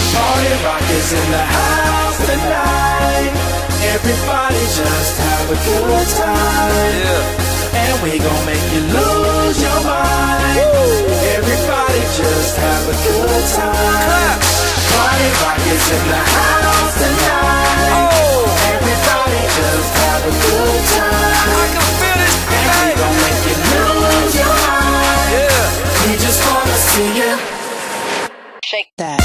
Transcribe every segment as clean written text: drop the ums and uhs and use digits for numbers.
Party rock is in the house tonight. Everybody just have a good time. Yeah. And we gon' make you lose your mind. Woo. Everybody just have a good time. Party rock is in the house tonight. Oh. Everybody just have a good time. I can feel it. And we gon' make you lose your mind. Yeah. We just wanna see you shake that.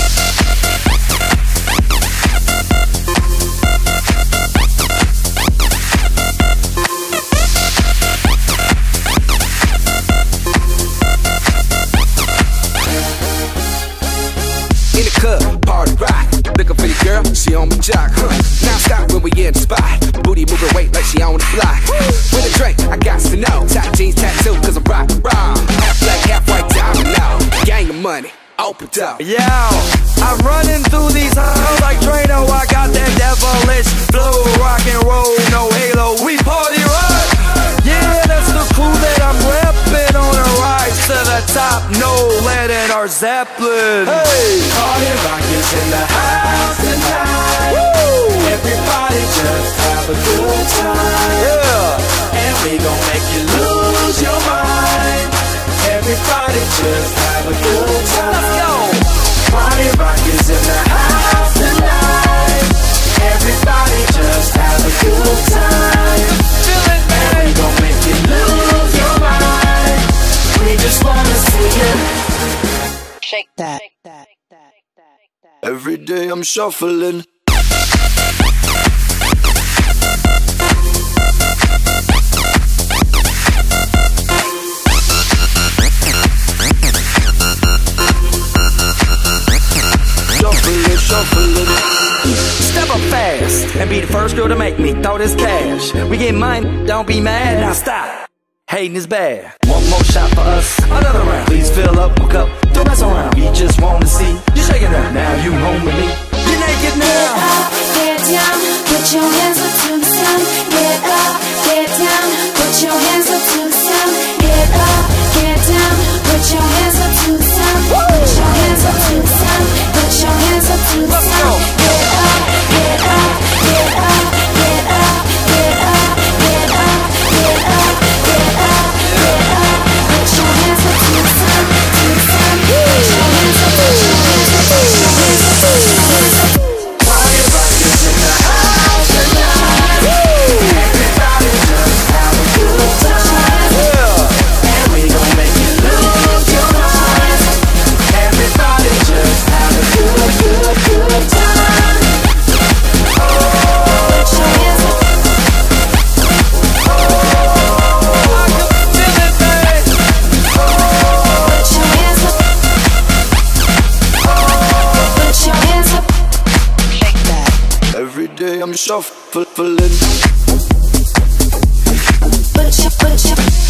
In the club, party rock. Looking for the girl, she on my jock, Now stop when we in the spot. Booty moving weight like she on the block. With a drink, I got to know. Top jeans tattoo, cause I'm rock wrong. Half black, half white diamond now. Gang of money, opened up. Yo, I'm running through these halls like Drano. I got that devilish flow. Rock and roll, no halo. We party rock. Yeah, that's the crew that I'm reppin'. On a rise to the top, no lead in our Zeppelin. Hey, party rock is in the house tonight. Woo. Everybody just have a good time. Yeah. And we gon' make you lose your mind. Everybody just have a good time. Let's go. Party rock is in the house tonight. Everybody just have a good time. Feel it, man. And we gon' make you lose your mind. We just wanna see you shake that. Every day I'm shuffling. Shuffling. Step up fast and be the first girl to make me throw this cash. We get mine, don't be mad, now stop. Hating is bad. One more shot for us, another round. Please fill up, hook up, don't mess around. We just wanna see you shaking up. Now you home with me. You're naked now. Get up, get down, put your hands up to the sun. Get up, get down, put your hands up to the sun. Get up, get down, put your hands up to the sun. Put your hands up to the sun. Put your hands up to the sun. Get up, get up, get up, get up, get up, get up, get up, get up, get up. Put your hands up to the sun, to the sun. Put your hands up, put your hands up, put your hands up, put your hands up. Party rock is in the house tonight. Everybody just have a good time. And we gon' make you lose your mind. Everybody just have a good time. Oh, Put your hands up. I can feel it, babe. Put your hands up. Put your hands up. Shake that. Every day I'm shuffling. Put your